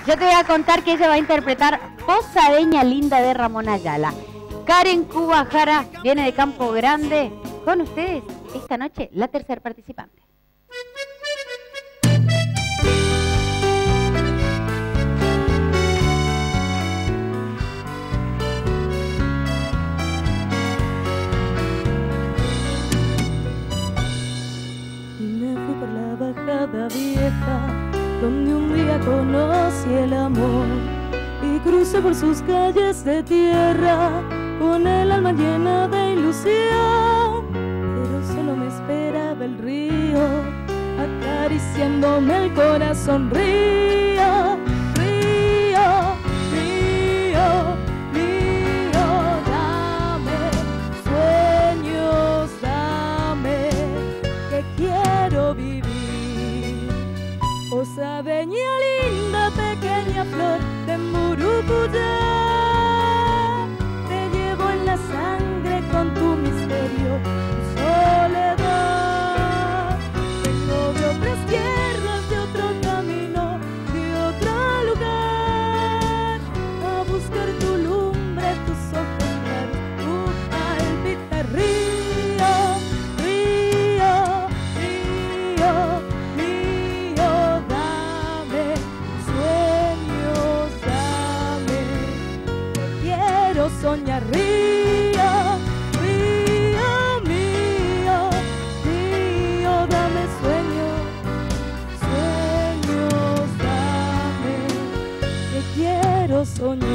Yo te voy a contar que ella va a interpretar Posadeña Linda de Ramón Ayala. Karen Cuba Jara viene de Campo Grande. Con ustedes, esta noche, la tercer participante. Y me fui por la bajada vieja, donde un día conocí el amor, y crucé por sus calles de tierra, con el alma llena de ilusión. Pero solo me esperaba el río, acariciándome el corazón. Río, río, río, río, dame sueños, dame, que quiero vivir. Posadeña linda, pequeña flor de Murucuyá, te llevo en la sangre con tu misterio, tu soledad. Vengo de otras tierras, de otro camino, de otro lugar, a buscar tu lumbre, tus ojos claros, tu palpitar. Río, río, río, río, dame sueños, dame, quiero soñar. Río, río mío, río, dame sueños, sueños, dame, que quiero soñar.